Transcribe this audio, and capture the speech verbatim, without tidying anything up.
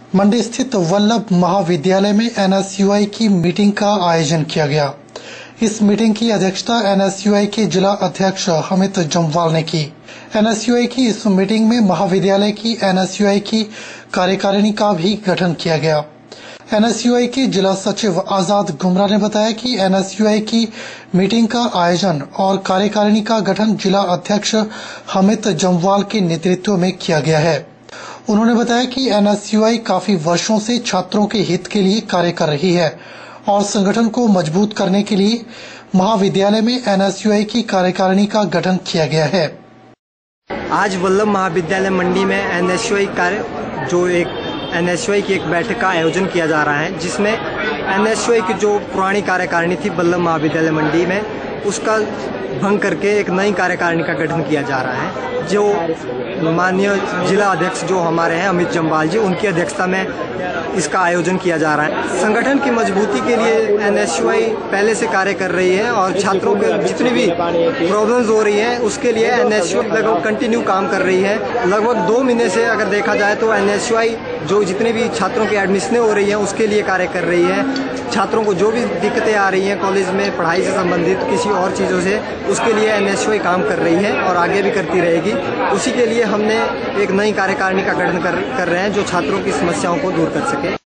मंडी स्थित वल्लभ महाविद्यालय में एन एस यू आई की मीटिंग का आयोजन किया गया। इस मीटिंग की अध्यक्षता एन एस यू आई के जिला अध्यक्ष हमिद जम्वाल ने की। एन एस यू आई की इस मीटिंग में महाविद्यालय की एन एस यू आई की कार्यकारिणी का भी गठन किया गया। एन एस यू आई के जिला सचिव आजाद गुमरा ने बताया कि एन एस यू आई की मीटिंग का आयोजन और कार्यकारिणी का गठन जिला अध्यक्ष हमिद जम्वाल के नेतृत्व में किया गया है। उन्होंने बताया कि एन एस यू आई काफी वर्षों से छात्रों के हित के लिए कार्य कर रही है और संगठन को मजबूत करने के लिए महाविद्यालय में एन एस यू आई की कार्यकारिणी का गठन किया गया है। आज वल्लभ महाविद्यालय मंडी में एन एस यू आई कार्य जो एक एन एस यू आई की एक बैठक का आयोजन किया जा रहा है, जिसमें एन एस यू आई की जो पुरानी कार्यकारिणी थी वल्लभ महाविद्यालय मंडी में, उसका भंग करके एक नई कार्यकारिणी का गठन किया जा रहा है। जो माननीय जिला अध्यक्ष जो हमारे हैं अमित जम्वाल जी, उनकी अध्यक्षता में इसका आयोजन किया जा रहा है। संगठन की मजबूती के लिए एन एस यू आई पहले से कार्य कर रही है और छात्रों के जितनी भी प्रॉब्लम्स हो रही हैं उसके लिए एन एस यू आई लगभग कंटिन्यू काम कर रही है। लगभग दो महीने से अगर देखा जाए तो एन एस यू आई जो जितने भी छात्रों की एडमिशनें हो रही हैं उसके लिए कार्य कर रही है। छात्रों को जो भी दिक्कतें आ रही हैं कॉलेज में पढ़ाई से संबंधित किसी और चीज़ों से, उसके लिए एन एस यू आई काम कर रही है और आगे भी करती रहेगी। उसी के लिए हमने एक नई कार्यकारिणी का गठन कर, कर रहे हैं जो छात्रों की समस्याओं को दूर कर सके।